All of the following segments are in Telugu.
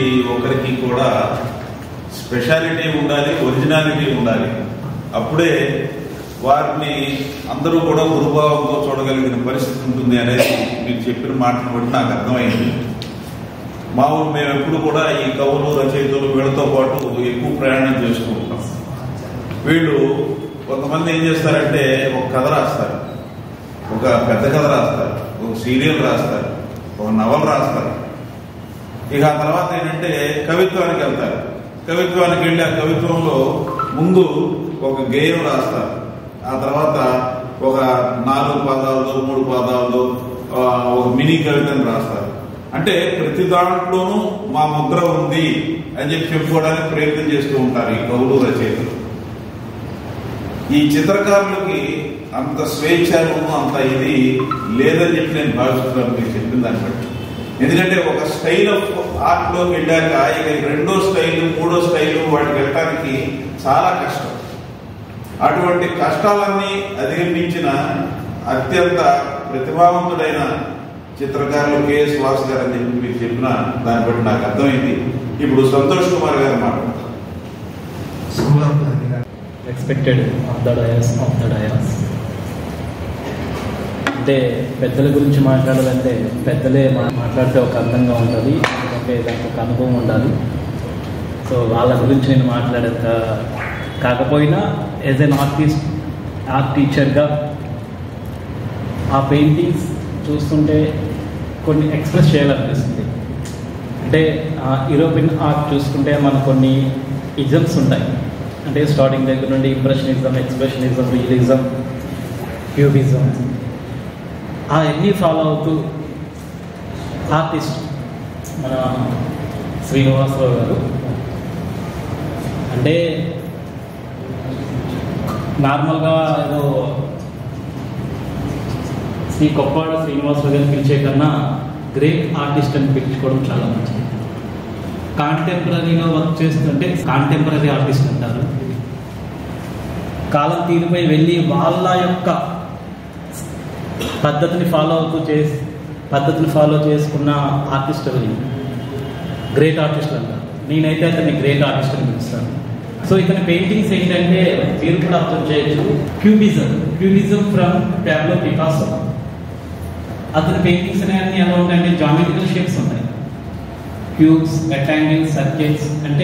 ఒక్కరికి కూడా స్పెషాలిటీ ఉండాలి, ఒరిజినాలిటీ ఉండాలి. అప్పుడే వారిని అందరూ కూడా గురుభావంతో చూడగలిగిన పరిస్థితి ఉంటుంది అనేది మీరు చెప్పిన మాటను బట్టి నాకు అర్థమైంది. మేము ఎప్పుడు కూడా ఈ కవులు, రచయితలు వీళ్ళతో పాటు ఎక్కువ ప్రయాణం చేస్తూ ఉంటాం. వీళ్ళు కొంతమంది ఏం చేస్తారంటే ఒక కథ రాస్తారు, ఒక పెద్ద కథ రాస్తారు, ఒక సీరియల్ రాస్తారు, ఒక నవల రాస్తారు. ఇక ఆ తర్వాత ఏంటంటే కవిత్వానికి వెళ్తారు. కవిత్వానికి వెళ్ళి ఆ కవిత్వంలో ముందు ఒక గేయం రాస్తారు, ఆ తర్వాత ఒక 4 పాదాలతో 3 పాదాలతో ఒక మినీ కవితను రాస్తారు. అంటే ప్రతి దాంట్లోనూ మా ముద్ర ఉంది అని చెప్పి చెప్పుకోవడానికి ప్రయత్నం చేస్తూ ఉంటారు ఈ కవులు, రచయితలు. ఈ చిత్రకారులకి అంత స్వేచ్ఛను, అంత ఇది లేదని చెప్పి నేను భావిస్తున్నాను మీరు చెప్పిన దాన్ని బట్టి. ఎందుకంటే ఒక స్టైల్ ఆఫ్ ఆర్ట్ లోకి వెళ్ళాక ఇక 2వ స్టైలు, 3వ స్టైలు వాటికి వెళ్ళడానికి చాలా కష్టం. అటువంటి కష్టాలన్నీ అధిగమించిన అత్యంత ప్రతిభావంతుడైన చిత్రకారులు కెఎస్ వాసు గారు అని చెప్పి మీరు చెప్పిన దాన్ని బట్టి నాకు అర్థమైంది. ఇప్పుడు సంతోష్ కుమార్ గారు మాట్లాడతారు. Expected of the dais. అంటే పెద్దల గురించి మాట్లాడాలంటే పెద్దలే మాట్లాడితే ఒక అందంగా ఉంటుంది, ఎందుకంటే దానికి ఒక అనుభవం ఉండాలి. సో వాళ్ళ గురించి నేను మాట్లాడేంత కాకపోయినా యాజ్ ఎన్ ఆర్టిస్ట్, ఆర్ట్ టీచర్గా ఆ పెయింటింగ్స్ చూస్తుంటే కొన్ని ఎక్స్ప్రెస్ చేయాలనిపిస్తుంది. అంటే యూరోపియన్ ఆర్ట్ చూసుకుంటే మనకు కొన్ని ఇజమ్స్ ఉంటాయి. అంటే స్టార్టింగ్ దగ్గర నుండి ఇంప్రెషనిజం, ఎక్స్ప్రెషనిజం, రియలిజం, క్యూబిజం అవన్నీ ఫాలో అవుతూ ఆర్టిస్ట్ మన శ్రీనివాసరావు గారు అంటే నార్మల్గా ఏదో శ్రీ కొప్పాడ శ్రీనివాసరావు గారిని పిలిచే కన్నా గ్రేట్ ఆర్టిస్ట్ అని పిలుచుకోవడం చాలా మంచిది. కాంటెంపరీలో వర్క్ చేస్తుంటే కాంటెంపరీ ఆర్టిస్ట్ అంటారు. కాలం తీరుపై వెళ్ళి వాళ్ళ యొక్క పద్ధతిని ఫాలో చేసుకున్న ఆర్టిస్ట్ గ్రేట్ ఆర్టిస్ట్ అంటారు. నేనైతే అతన్ని గ్రేట్ ఆర్టిస్ట్ అని పిలుస్తాను. సో ఇతని పెయింటింగ్స్ ఏంటంటే మీరు కూడా అర్థం చేయొచ్చు, క్యూబిజం ఫ్రమ్ పాబ్లో పికాసో. అతని పెయింటింగ్స్ అనేవి ఎలా ఉంటాయంటే జామెట్రికల్ షేప్స్ ఉంటాయి, క్యూబ్స్, రెక్టాంగిల్స్, సర్కిల్స్. అంటే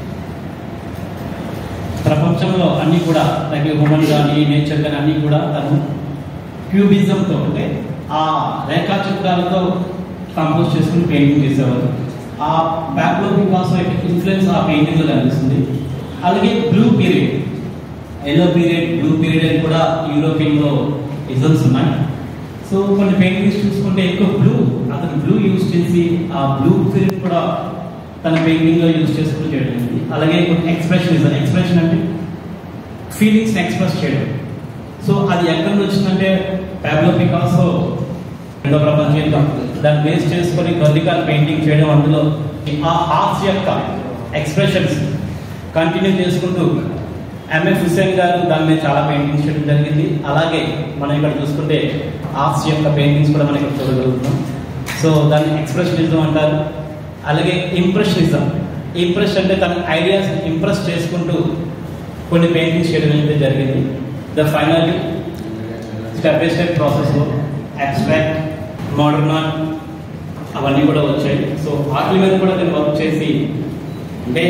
ప్రపంచంలో అన్నీ కూడా లైక్ హ్యూమన్ కానీ నేచర్ కానీ అన్నీ కూడా తను క్యూబిజంతో అంటే ఆ రేఖాచిత్రాలతో కంపోజ్ చేసుకుని పెయింటింగ్ చేసేవారు. ఆ పాబ్లో పికాసో ఇన్ఫ్లుయెన్స్ ఆ పెయింటింగ్లో కనిపిస్తుంది. అలాగే blue period, yellow period, blue period అని కూడా యూరోపియన్లో ఇజమ్స్ ఉన్నాయి. సో కొన్ని పెయింటింగ్స్ చూసుకుంటే ఎక్కువ అతను బ్లూ యూజ్ చేసి ఆ బ్లూ పీరియడ్ కూడా తన పెయింటింగ్లో యూజ్ చేసుకుని చేయడం. అలాగే ఎక్స్ప్రెషన్ అంటే ఫీలింగ్స్ని ఎక్స్ప్రెస్ చేయడం. సో అది ఎక్కడి నుంచి వచ్చిందంటే పాబ్లో పికాసో 2వ ప్రపంచ యుద్ధం దాన్ని బేస్ చేసుకొని గర్లికాన్ పెయింటింగ్ చేయడం. అందులో ఆ హార్ట్స్ యొక్క ఎక్స్ప్రెషన్స్ కంటిన్యూ చేసుకుంటూ ఎంఎఫ్ హుస్సేన్ గారు దాని మీద చాలా పెయింటింగ్స్ చేయడం జరిగింది. అలాగే మనం ఇక్కడ చూసుకుంటే ఆర్ట్స్ యొక్క పెయింటింగ్స్ కూడా మనం ఇక్కడ చూడగలుగుతున్నాం. సో దాన్ని ఎక్స్ప్రెషనిజం అంటారు. అలాగే ఇంప్రెషనిజం అంటే తన ఐడియాస్ ఇంప్రెస్ చేసుకుంటూ కొన్ని పెయింటింగ్స్ చేయడం అయితే జరిగింది. ఫైనల్లీ స్టెప్ బై స్టెప్ ప్రాసెస్లో అబ్స్ట్రాక్ట్, మోడర్న్ ఆర్ట్ అవన్నీ కూడా వచ్చాయి. సో వాటి మీద కూడా నేను వర్క్ చేసి అంటే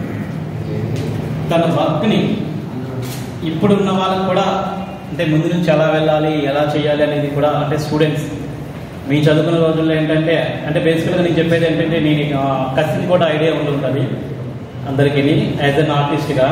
తన వర్క్ని ఇప్పుడున్న వాళ్ళకు కూడా అంటే ముందు నుంచి ఎలా వెళ్ళాలి, ఎలా చేయాలి అనేది కూడా అంటే స్టూడెంట్స్ మీ చదువుకున్న రోజుల్లో ఏంటంటే అంటే బేసికల్గా నేను చెప్పేది ఏంటంటే నేను కసిన్ కూడా ఐడియా ఉంటుంది అందరికీ. యాజ్ అన్ ఆర్టిస్ట్గా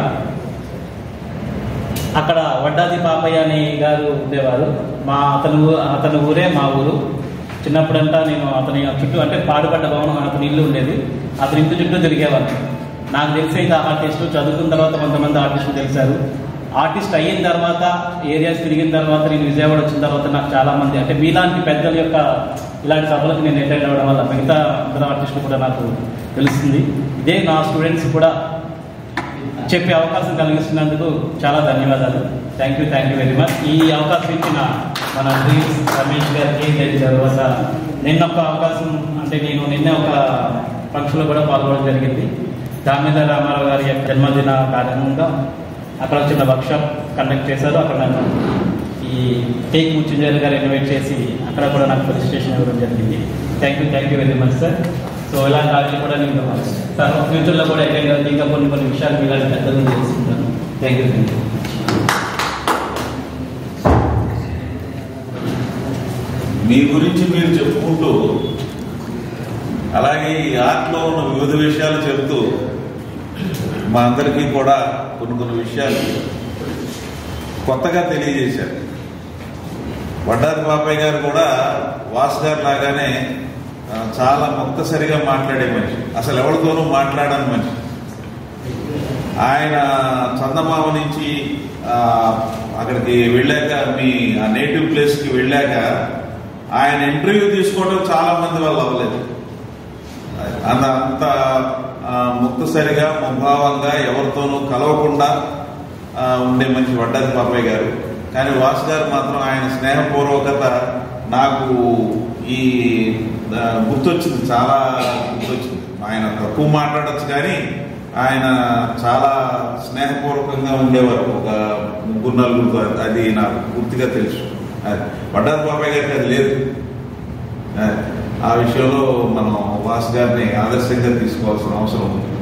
అక్కడ వడ్డాది పాపయ్య అని గారు ఉండేవారు. అతని ఊరే మా ఊరు. చిన్నప్పుడంతా నేను అతని చుట్టూ అంటే పాడుపడ్డ భవనం అతని ఇల్లు ఉండేది, అతని ఇంటి చుట్టూ తిరిగేవారు. నాకు తెలిసే ఆర్టిస్టు చదువుకున్న తర్వాత కొంతమంది ఆర్టిస్టులు తెలిసారు. ఆర్టిస్ట్ అయిన తర్వాత ఏరియాస్ తిరిగిన తర్వాత నేను విజయవాడ వచ్చిన తర్వాత నాకు చాలామంది అంటే మీలాంటి పెద్దల యొక్క ఇలాంటి సభలకు నేను అటెండ్ అవ్వడం వల్ల మిగతా అందరూ ఆర్టిస్టులు కూడా నాకు తెలుస్తుంది. ఇదే నా స్టూడెంట్స్ కూడా చెప్పే అవకాశం కలిగిస్తున్నందుకు చాలా ధన్యవాదాలు. Thank you very much. ఈ అవకాశం ఇచ్చిన మన రమేష్ గారికి తర్వాత నిన్న ఒక అవకాశం అంటే నేను నిన్న ఒక ఫంక్షన్లో కూడా పాల్గొనడం జరిగింది. దాని మీద రామారావు గారి యొక్క జన్మదిన కారణంగా అక్కడ చిన్న వర్క్షాప్ కండక్ట్ చేశారు. అక్కడ నన్ను ఈ టేక్ ముచ్చింజర్ గారు ఇన్వైట్ చేసి అక్కడ కూడా నాకు రిజిస్ట్రేషన్ ఇవ్వడం జరిగింది. Thank you very much sir. So ఇలాంటి వాటిని కూడా నేను సార్ ఫ్యూచర్లో కూడా అటెండ్ ఇంకా కొన్ని విషయాలు ఇలాంటి పెద్దలు చేసుకుంటాను. Thank you. మీ గురించి మీరు చెప్పుకుంటూ అలాగే ఈ ఆర్ట్లో ఉన్న వివిధ విషయాలు చెప్తూ మా అందరికీ కూడా కొన్ని విషయాలు కొత్తగా తెలియజేశారు. వడ్డారి బాబాయ్ గారు కూడా వాసు గారు లాగానే చాలా ముక్తసరిగా మాట్లాడే మనిషి, అసలు ఎవరితోనూ మాట్లాడని మనిషి. ఆయన చందమామ నుంచి అక్కడికి వెళ్ళాక మీ ఆ నేటివ్ ప్లేస్కి వెళ్ళాక ఆయన ఇంటర్వ్యూ తీసుకోవడం చాలా మంది వల్ల అవ్వలేదు. అంత ముక్తసరిగా ముభావంగా ఎవరితోనూ కలవకుండా ఉండే మనిషి వడ్డారి బాబాయ్ గారు. కానీ వాసు గారు మాత్రం ఆయన స్నేహపూర్వకత నాకు ఈ గుర్తొచ్చింది, చాలా గుర్తొచ్చింది. ఆయన తక్కువ మాట్లాడచ్చు కానీ ఆయన చాలా స్నేహపూర్వకంగా ఉండేవారు. ఒక 3-4 అది నాకు పూర్తిగా తెలుసు. వడ్డారి బాబాయ్ గారికి అది లేదు. ఆ విషయంలో మనం వాసు గారిని ఆదర్శంగా తీసుకోవాల్సిన అవసరం ఉంది.